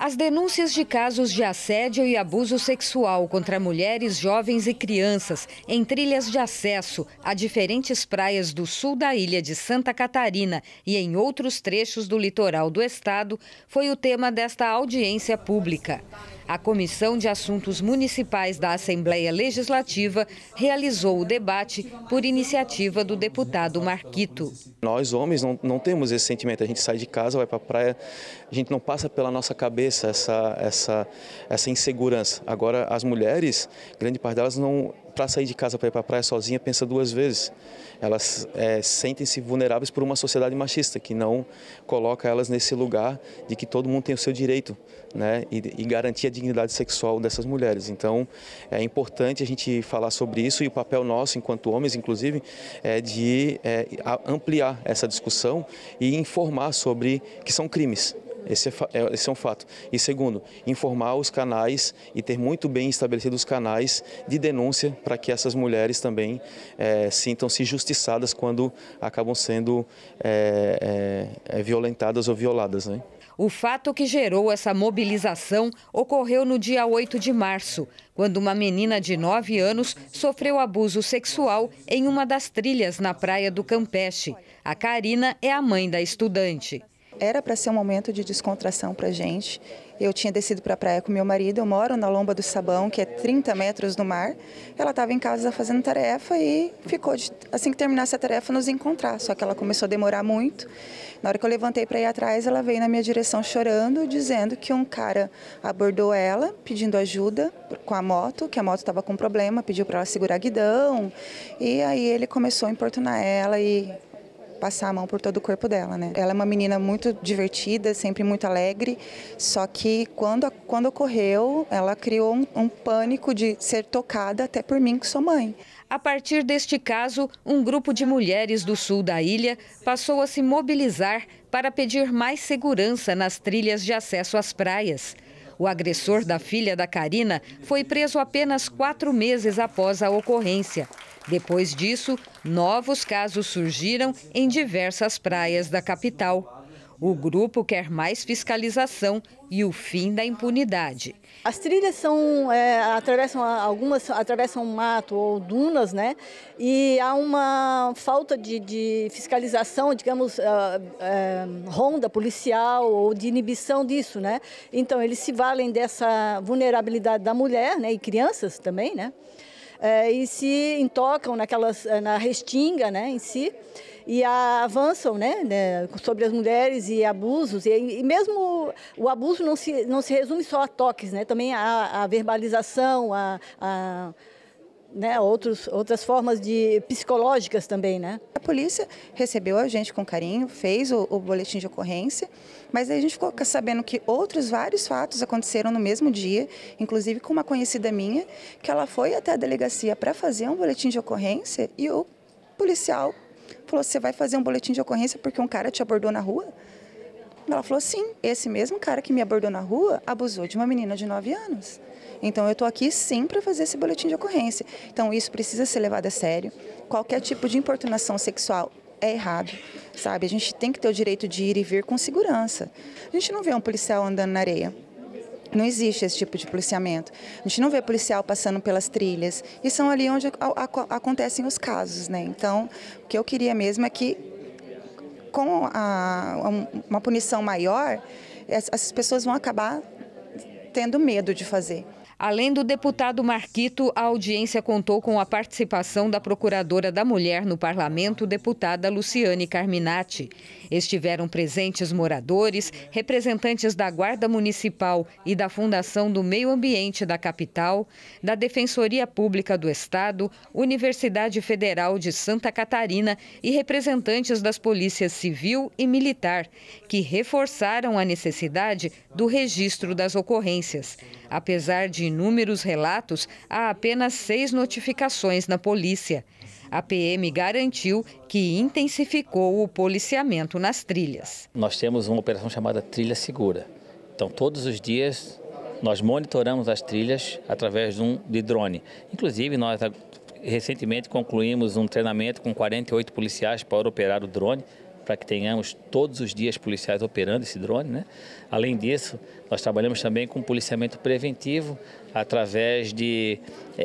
As denúncias de casos de assédio e abuso sexual contra mulheres, jovens e crianças em trilhas de acesso a diferentes praias do sul da ilha de Santa Catarina e em outros trechos do litoral do estado foi o tema desta audiência pública. A Comissão de Assuntos Municipais da Assembleia Legislativa realizou o debate por iniciativa do deputado Marquito. Nós, homens, não temos esse sentimento. A gente sai de casa, vai para a praia, a gente não passa pela nossa cabeça essa insegurança. Agora, as mulheres, grande parte delas, para sair de casa para ir para a praia sozinha, pensa duas vezes. Elas sentem-se vulneráveis por uma sociedade machista, que não coloca elas nesse lugar de que todo mundo tem o seu direito, né, e garantir a dignidade sexual dessas mulheres. Então, é importante a gente falar sobre isso e o papel nosso, enquanto homens, inclusive, é de ampliar essa discussão e informar sobre que são crimes. Esse é um fato. E segundo, informar os canais e ter muito bem estabelecidos os canais de denúncia para que essas mulheres também sintam-se justiçadas quando acabam sendo violentadas ou violadas, né? O fato que gerou essa mobilização ocorreu no dia 8 de março, quando uma menina de 9 anos sofreu abuso sexual em uma das trilhas na praia do Campeche. A Karina é a mãe da estudante. Era para ser um momento de descontração para a gente. Eu tinha descido para a praia com meu marido, eu moro na Lomba do Sabão, que é 30 metros do mar. Ela estava em casa fazendo tarefa e ficou, assim que terminasse a tarefa, nos encontrar. Só que ela começou a demorar muito. Na hora que eu levantei para ir atrás, ela veio na minha direção chorando, dizendo que um cara abordou ela, pedindo ajuda com a moto, que a moto estava com problema, pediu para ela segurar guidão. E aí ele começou a importunar ela e passar a mão por todo o corpo dela, né? Ela é uma menina muito divertida, sempre muito alegre, só que quando ocorreu, ela criou um pânico de ser tocada até por mim, que sou mãe. A partir deste caso, um grupo de mulheres do sul da ilha passou a se mobilizar para pedir mais segurança nas trilhas de acesso às praias. O agressor da filha da Karina foi preso apenas 4 meses após a ocorrência. Depois disso, novos casos surgiram em diversas praias da capital. O grupo quer mais fiscalização e o fim da impunidade. As trilhas algumas atravessam mato ou dunas, né? E há uma falta de fiscalização, digamos, ronda policial ou de inibição disso, né? Então, eles se valem dessa vulnerabilidade da mulher, né? E crianças também, né? E se intocam na restinga, né, em si, e avançam, né, sobre as mulheres e abusos. E mesmo o abuso não se resume só a toques, né, também a verbalização, né, outras formas psicológicas também, né? A polícia recebeu a gente com carinho, fez o boletim de ocorrência, mas aí a gente ficou sabendo que vários fatos aconteceram no mesmo dia, inclusive com uma conhecida minha, que ela foi até a delegacia para fazer um boletim de ocorrência e o policial falou: "Você vai fazer um boletim de ocorrência porque um cara te abordou na rua?" Ela falou: "Sim, esse mesmo cara que me abordou na rua abusou de uma menina de 9 anos. Então, eu estou aqui sim para fazer esse boletim de ocorrência." Então, isso precisa ser levado a sério. Qualquer tipo de importunação sexual é errado, sabe? A gente tem que ter o direito de ir e vir com segurança. A gente não vê um policial andando na areia. Não existe esse tipo de policiamento. A gente não vê policial passando pelas trilhas. E são ali onde acontecem os casos, né? Então, o que eu queria mesmo é que, com uma punição maior, essas pessoas vão acabar tendo medo de fazer. Além do deputado Marquito, a audiência contou com a participação da Procuradora da Mulher no Parlamento, deputada Luciane Carminati. Estiveram presentes moradores, representantes da Guarda Municipal e da Fundação do Meio Ambiente da capital, da Defensoria Pública do Estado, Universidade Federal de Santa Catarina e representantes das polícias civil e militar, que reforçaram a necessidade do registro das ocorrências. Apesar de inúmeros relatos, há apenas 6 notificações na polícia. A PM garantiu que intensificou o policiamento nas trilhas. Nós temos uma operação chamada Trilha Segura. Então, todos os dias, nós monitoramos as trilhas através de drone. Inclusive, nós recentemente concluímos um treinamento com 48 policiais para operar o drone, para que tenhamos todos os dias policiais operando esse drone, né? Além disso, nós trabalhamos também com policiamento preventivo através de,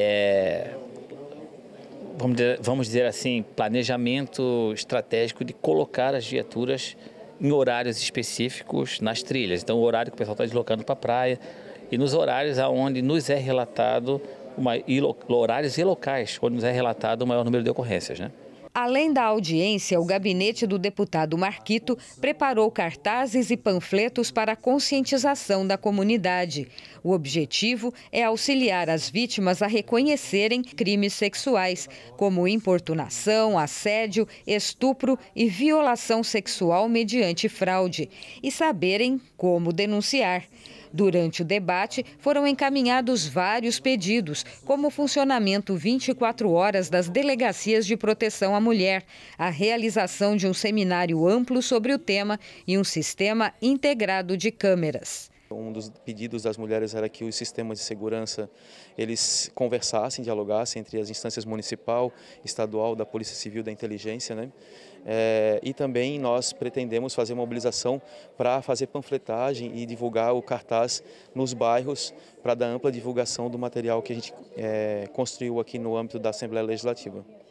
vamos dizer assim, planejamento estratégico de colocar as viaturas em horários específicos nas trilhas. Então, o horário que o pessoal está deslocando para a praia e nos horários onde nos é relatado, horários e locais onde nos é relatado o maior número de ocorrências, né? Além da audiência, o gabinete do deputado Marquito preparou cartazes e panfletos para a conscientização da comunidade. O objetivo é auxiliar as vítimas a reconhecerem crimes sexuais, como importunação, assédio, estupro e violação sexual mediante fraude, e saberem como denunciar. Durante o debate, foram encaminhados vários pedidos, como o funcionamento 24 horas das delegacias de proteção à mulher, a realização de um seminário amplo sobre o tema e um sistema integrado de câmeras. Um dos pedidos das mulheres era que os sistemas de segurança eles conversassem, dialogassem entre as instâncias municipal, estadual, da Polícia Civil, da Inteligência, né? E também nós pretendemos fazer mobilização para fazer panfletagem e divulgar o cartaz nos bairros para dar ampla divulgação do material que a gente construiu aqui no âmbito da Assembleia Legislativa.